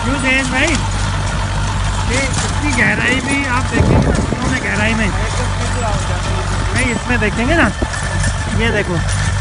क्यों जयेश भाई, ये इसकी गहराई भी आप देखेंगे ना, दोनों में गहराई में नहीं, इसमें देखेंगे ना, ये देखो